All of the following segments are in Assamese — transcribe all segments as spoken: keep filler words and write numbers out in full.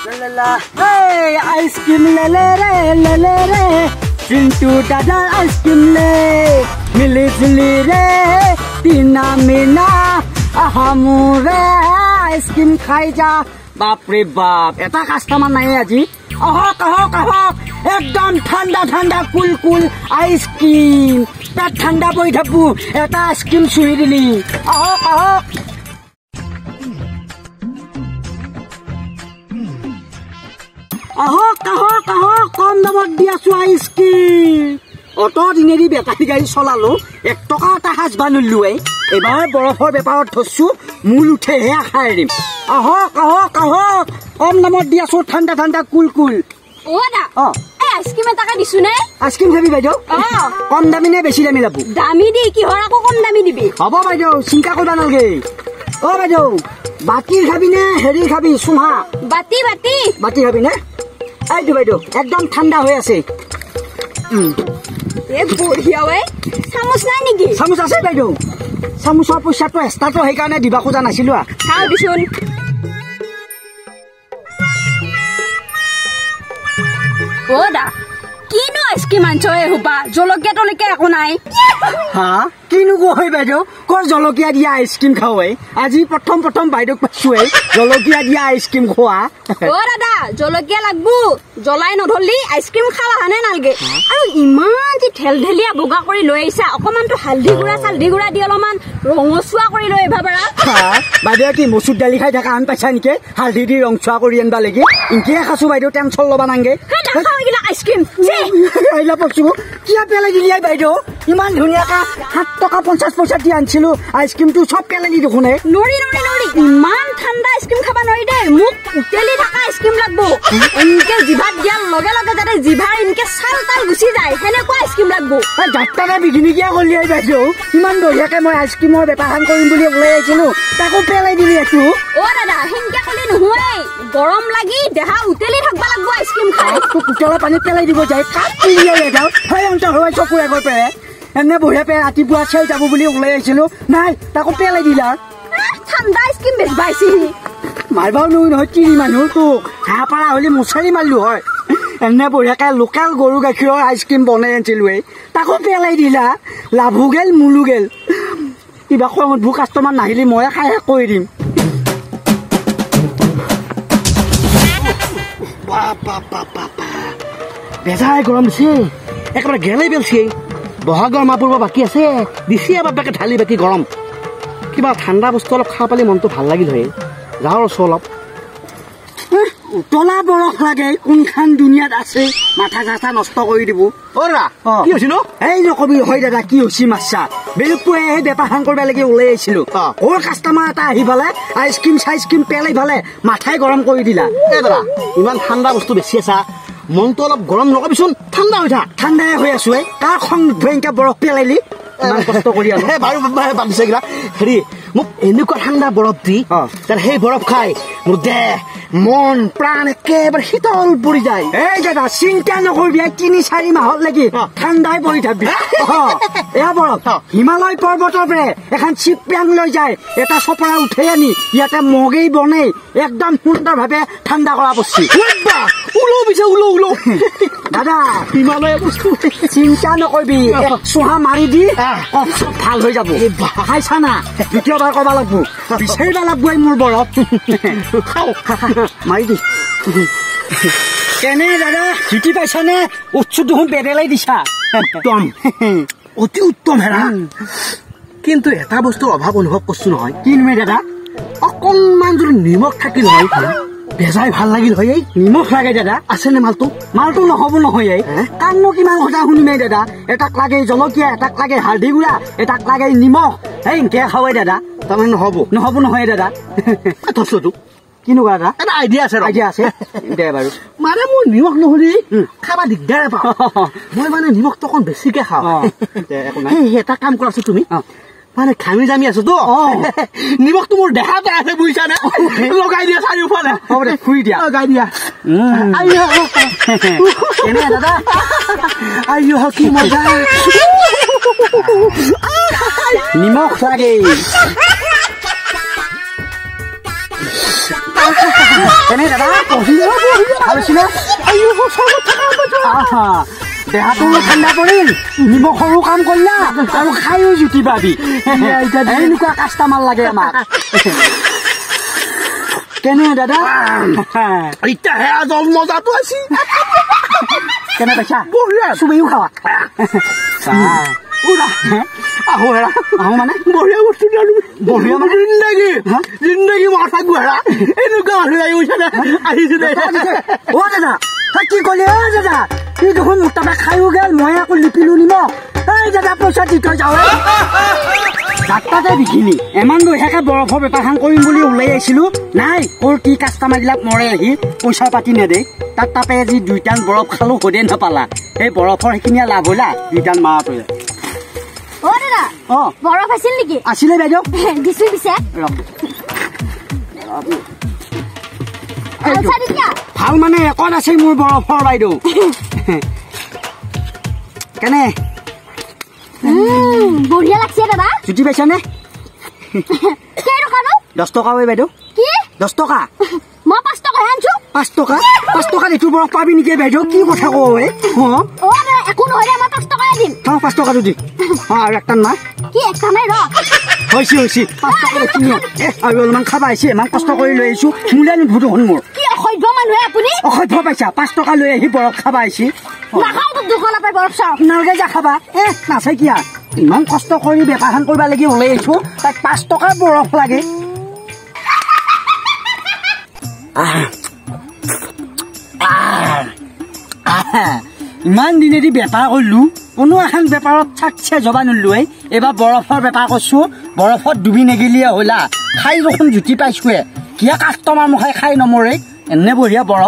La la hey ice cream le le re le le re Chintu dada ice cream le Mili juli re Tina mina Ahamure ice cream khai ja Bapre bap eta customer nai aji ahok ahok ahok ekdom thanda thanda cool cool ice cream ta thanda boi thapu eta ice cream sui dili ahok ahok ahok ahok ahok kom damot dia su ice cream auto দিনেদি বেটাৰী গাড়ী চলালো এক টকা এটা হাজ বানুলো এবাৰ বৰফৰ বেপাৰত ধৰছো মূল উঠে হে খাই দিম আহক আহক আহক কম দামত দি আছো ঠাণ্ডা ঠাণ্ডা কুল কুল ও দা অ এই আইসক্রিম টাকা দিছু নে আইসক্রিম খাবি বাইদেউ অ কম দামি নে বেছি দামি লাবু দামি দি কি হৰ আকৌ কম দামি দিবি হ'ব বাইদেউ চিন্তা কৰিবা নালগে অ বাইদেউ বাতি খাবি নে হেৰি খাবি সুহা বাতি বাতি বাতি খাবি নে এইটো বাইদেউ একদম ঠাণ্ডা হৈ আছে এ বঢ়িয়া ৱে চামুচ নাই নেকি চামুচ আছে বাইদেউ চামুচৰ পইচাটো এক্সট্ৰাটো সেইকাৰণে দিবা খোজা নাছিলো চাও দিছোন ও দা কিনো আইসক্রিম আনছো এ হুপা জলকীয়া টলকীয়া একো নাই হা কিনো কয় বাইদেউ কৰ জলকীয়া দিয়া আইসক্রিম খাওৱে আজি প্ৰথম প্ৰথম বাইদেউক পাইছোৱে জলকীয়া দিয়া আইসক্রিম খোৱা ও দাদা জলকীয়া লাগবো জলাই নধলি আইসক্রিম খালা হানে নালগে আৰু ইমান যে ঠেল ঢেলিয়া বগা কৰি লৈ আইছা অকমানটো হালধি গুড়া চালধি গুড়া দি অলমান ৰঙচুৱা কৰি লৈ ভাবাৰা বাইদেউ কি মসুৰ দালি খাই থাকা আন পাইছা নেকি হালধি দি ৰংচুৱা কৰি আনবা লাগি ইনকে খাছো বাইদেউ টেনচন লবা নাংগে খাওগিলা আইসক্রিম আইলা পছু কিয়া পেলাই দিলি বাইদেউ ইমান ধুনিয়াকা সাত টকা পঞ্চাশ পইচা দি আনছিলো আইসক্রিমটো সব পেলাই দি দেখোনে নৰি নৰি নৰি ইমান ঠাণ্ডা আইসক্রিম খাবা নৰি দে মুখ উতেলি থাকা আইসক্রিম লাগবো এনকে জিভাত দিয়াৰ লগে লগে যাতে জিভাৰ এনকে চাল তাল গুচি যায় হেনেকুৱা আইসক্রিম লাগবো যাত্ৰাৰে বিঘিনি কিয়া কৰিলি বাইদেউ ইমান বঢ়িয়াকে মই আইসক্রিমৰ বেপাৰ কৰিম বুলি ওলাই আহিছিলো তাকো পেলাই দিলি একো অ দাদা হেনকে কলি নহয় গৰম লাগি দেহা উতেলি থাকবা লাগবো আইসক্রিম খাই কুচলা পানী পেলাই দিব যায় কাট পিলিয়াই যাও হয় অন্ত হয় চকুৰ আগৰ পেৰে এনে বঢ়িয়া পেৰে ৰাতিপুৱা চেল যাব বুলি ওলাই আহিছিলো নাই তাকো পেলাই দিলা ঠাণ্ডা আইসক্রিম বেচবাইছি মাৰবাও নহয় নহয় কিনি মানুহ তো হাঁহ পাৰা হলে মুচাৰি মাৰিলো হয় এনে বঢ়িয়াকে লোকেল গৰু গাখীৰৰ আইসক্রিম বনাই আনিছিলো তাকো পেলাই দিলা লাভো গেল মূলো গেল কিবা খঙত ভোক কাষ্টমাৰ নাহিলে মই খাই শেষ কৰি দিম বেজাই গৰম দিছে একেবাৰে গেলাই পেলছে বহাগৰ মাহ পৰিব বাকী আছে দিছে বাপেকে ঢালি বাকী গৰম কিবা ঠাণ্ডা বস্তু অলপ খাব পালে মনটো ভাল লাগিল হয় যাওঁ ৰছো অলপ উতলা বৰফ লাগে কোনখান দুনিয়াত আছে মাথা চাথা নষ্ট কৰি দিব অৰা কি হৈছে নো এই নকবি হয় দাদা কি হৈছে মাছা বেলেগপুৱাই সেই বেপাৰ সাং কৰিব লাগি ওলাই আহিছিলো ক'ৰ কাষ্টমাৰ এটা আহি পালে আইচক্ৰীম চাইচক্ৰীম পেলাই ফালে মাথাই গৰম কৰি দিলা এই দাদা ইমান ঠাণ্ডা বস্তু বেছি আছা মনটো অলপ গৰম নকবিচোন ঠাণ্ডা হৈ থাক ঠাণ্ডাই হৈ আছো এই কাৰ খং ভয়ংকৰ বৰফ পেলাইলি ইমান কষ্ট কৰি আছো বাৰু বান্ধিছে গিলা হেৰি মোক এনেকুৱা ঠাণ্ডা বৰফ দি সেই বৰফ খাই মোৰ দেহ মন প্ৰাণ একেবাৰে শীতল পৰি যায় এই দাদা চিন্তা নকৰিবি তিনি চাৰি মাহত লাগি ঠাণ্ডাই পৰি থাকবি এয়া বৰফ হিমালয় পৰ্বতৰ পৰা এখন চিপৰাং লৈ যায় এটা চপৰা উঠাই আনি ইয়াতে মগেই বনাই একদম সুন্দৰভাৱে ঠাণ্ডা কৰা বস্তু ওলো পিছে ওলো ওলো দাদা হিমালয় বস্তু চিন্তা নকৰিবি চোহা মাৰি দি ভাল হৈ যাব খাইছা না দ্বিতীয়বাৰ কবা লাগবো বিচাৰিবা লাগবো মোৰ বৰফ খাও মাৰি দি কেনে দাদা জুতি পাইছানে উৎসু দেখোন বেৰেলাই দিছা একদম অতি উত্তম হেৰা কিন্তু এটা বস্তুৰ অভাৱ অনুভৱ কৰিছো নহয় কিনো দাদা অকণমান যদি নিমখ থাকিল হয় বেজাই ভাল লাগিল হয় নিমখ লাগে দাদা আছেনে মালটো মালটো নহব নহয় কাৰনো কিমান কথা শুনিমে দাদা এটাক লাগে জলকীয়া এটাক লাগে হালধি গুড়া এটাক লাগে নিমখ এই এনকে খাওয়াই দাদা তাৰমানে নহব নহব নহয় দাদা থচটো কিনো দাদা এটা আইডিয়া আছে আইডিয়া আছে দে বাৰু মানে মোৰ নিমখ নহলি খাবা দিগদাৰে পাওঁ মই মানে নিমখটো অকণ বেছিকে খাওঁ এটা কাম কৰাছো তুমি মানে ঘামি জামি আছো তো নিমখটো মোৰ দেহাতে আছে বুজিছা নে লগাই দিয়া চাৰিওফালে হ'ব দে খুই দিয়া লগাই দিয়া এনে দাদা আইও কি মজা নিমখ লাগে কেনে দাদা ভাল হৈছিলে দেহাটো ঠাণ্ডা পৰিল নিমখ সৰু কাম কৰিলা আৰু খায়ো জুতি পাবি এনেকুৱা কাষ্টমাৰ লাগে আমাক কেনে দাদা এতিয়াহে আজল মজাটো আছে কেনে পাইছা চুবেও খাৱা আহো হেৰা আহো মানে বঢ়িয়া বস্তু বঢ়িয়া মানে জিন্দগী জিন্দগী মাথা গুহেৰা এনেকুৱা মানুহ আহি গৈছে দে আহিছো দে অ দাদা তই কি ক'লি অ দাদা সি দেখোন মোৰ তাৰপৰা খায়ো গেল মই আকৌ লিপিলো নিমখ এই দাদা পইচা দি থৈ যাওঁ যাত্ৰাতে দেখিলি ইমান বঢ়িয়াকে বৰফৰ বেপাৰখন কৰিম বুলি ওলাই আহিছিলো নাই ক'ৰ কি কাষ্টমাৰবিলাক মৰে আহি পইচা পাতি নেদে তাত তাপে আজি দুইটান বৰফ খালো সদে নাপালা এই বৰফৰ সেইখিনিয়ে লাভ হ'লা দুইটান মাৰা তই অ দাদা অ বৰফ আছিল নেকি আছিলে বাইদেউ দিছো পিছে ভাল মানে একত আছে মোৰ বৰফৰ বাইদেউ কেনে বঢ়িয়া লাগছে দাদা জুতি পাইছানে দহ টকা বাইদেউ কি দহ টকা মই পাঁচ টকা আনছো পাঁচ টকা পাঁচ টকাত এইটো বৰফ পাবি নেকি বাইদেউ কি কথা কয় একো নহয় মই পাঁচ টকাই দিম অঁ পাঁচ টকাটো দি অঁ আৰু একটান মাৰ কি একটা নাই ৰ হৈছে হৈছে পাঁচ টকা কিনি এ আৰু অলপমান খাবা আহিছে ইমান কষ্ট কৰি লৈ আহিছো মোলে নুভো দেখোন মোৰ কি অসভ্য মানুহে আপুনি অসভ্য পাইছা পাঁচ টকা লৈ আহি বৰফ খাবা আহিছে নাখাওঁ তোক দুশ নাপাই বৰফ চাওঁ নালাগে যা খাবা এ নাচাই কিয়া ইমান কষ্ট কৰি বেপাৰখন কৰিব লাগি ওলাই আহিছো তাক পাঁচ টকাৰ বৰফ লাগে ইমান দিনেদি বেপাৰ কৰিলো কোনো এখন বেপাৰত চাকচে জবা নলোৱে এইবাৰ বৰফৰ বেপাৰ কৰিছো বৰফত ডুবি নেগিলিয়ে হ'লা খাই দেখোন জুতি পাইছোৱে কিয়া কাষ্টমাৰ মুখাই খাই নমৰে এনে বঢ়িয়া বৰফ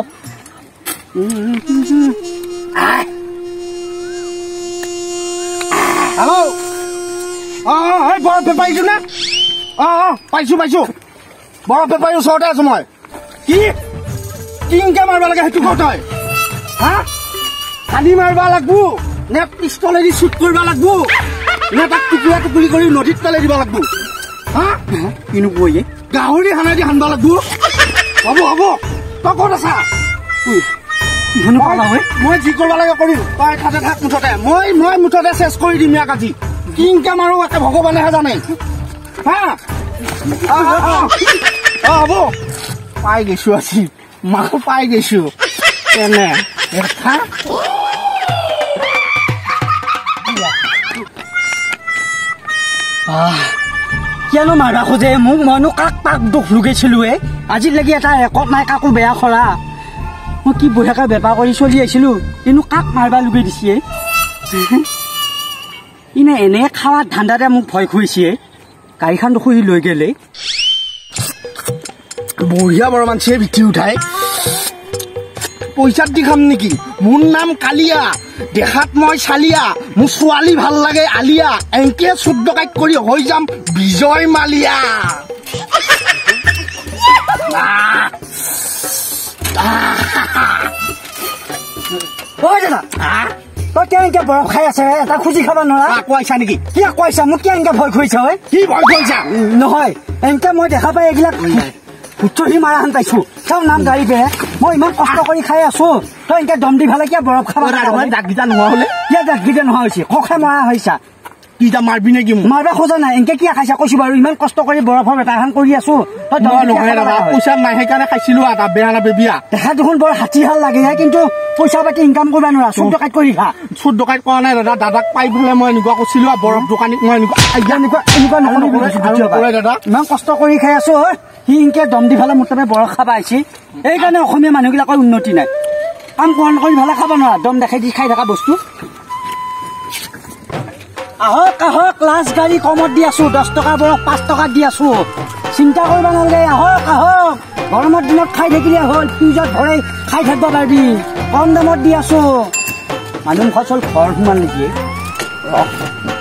হেল্ল' অঁ অঁ বৰফ বেপাৰীছো নে অঁ অঁ পাইছো পাইছো বৰফ বেপাৰীৰ ওচৰতে আছো মই কি কিংকে মাৰিব লাগে সেইটো কওঁ তই হা পানী মাৰিব লাগব নে পিষ্টলেদি শ্বুট কৰিব লাগব নে তাক টুকুৰা টুকুৰি কৰি নদীত পেলাই দিব লাগব হা কিনো কয় গাহৰি হানাদি হানব লাগব হ'ব হ'ব তই ক'ত আছা মই যি কৰিব লাগে কৰিম তই তাতে থাক মুঠতে মই মই মুঠতে চেছ কৰি দিম ইয়াক আজি কিংকে মাৰো একে ভগৱানেহে জানে হা অঁ হ'ব পাই গৈছো আজি মাক পাই গৈছো কেনে দেখা কিয়নো মাৰিবা খোজে মোক মইনো কাক কাক দুখ লুকাইছিলো হে আজিলৈকে এটা একত নাই কাকো বেয়া কৰা মই কি বঢ়িয়াকে বেপাৰ কৰি চলি আহিছিলো কিন্তু কাক মাৰিবা লুকাই দিছে ইনে এনে খাৱা ধান্দাতে মোক ভয় খুৱাইছে গাড়ীখন দেখো সি লৈ গেলে বঢ়িয়া বৰ মানুহে বিঠি উঠাই পইচাত দি খাম নেকি মোৰ নাম কালিয়া দেখাত মই চালিয়া মোৰ ছোৱালী ভাল লাগে আলিয়া এনকে চুট ডকাইত কৰি হৈ যাম বিজয় মালিয়া ঐ দাদা তই কেনেকে বৰফ খাই আছে এটা খুজি খাব নোৱাৰা কোৱাইছা নেকি কি কোৱাইছা মোক কেনেকে ভয় খুৱাইছা ঐ কি ভয় খুৱাইছা নহয় এনেকে মই দেখা পাই এইবিলাক উঠি মাৰা হান পাইছো চাও নাম গাড়ী বেয়া মই ইমান কষ্ট কৰি খাই আছো তই এনেকে দম দি ভালে কিয় বৰফ খাবা দাগকেইটা নোহোৱা হলে কিয় দাগকেইটা নোহোৱা হৈছে খখে মৰা হৈছা কিটা মাৰবি নেকি মাৰিবা খোজা নাই এনেকে কিয় খাইছা কৈছো বাৰু ইমান কষ্ট কৰি বৰফৰ বেপাৰখন কৰি আছো পইচা নাই সেইকাৰণে খাইছিলো এটা বেয়া নাপাবিয়া দেখা দেখোন বৰ ষাঠি হাল লাগে কিন্তু পইচা পাতি ইনকাম কৰিব নোৱাৰা চুৰ ডকাইত কৰি খা চুৰ ডকাইত কৰা নাই দাদা দাদাক পাই পেলাই মই এনেকুৱা কৈছিলো বৰফ দোকানীক মই এনেকুৱা এনেকুৱা এনেকুৱা নকৰিবি দাদা ইমান কষ্ট কৰি খাই আছো সি ইনকে দম দি ফালে মোৰ তাতে বৰফ খাব আহিছে এইকাৰণে অসমীয়া মানুহবিলাকৰ উন্নতি নাই কাম কণ কৰি ভালে খাব নোৱাৰা দম দেখাই দি খাই থকা বস্তু আহক আহক লাষ্ট গাড়ী কমত দি আছো দহ টকা বৰফ পাঁচ টকাত দি আছো চিন্তা কৰিব নালাগে আহক আহক গৰমৰ দিনত খাই থাকিলে হ'ল ফ্ৰিজত ভৰাই খাই থাকিব পাৰিবি কম দামত দি আছো মানুহ ফচল ঘৰ সোমাল নেকি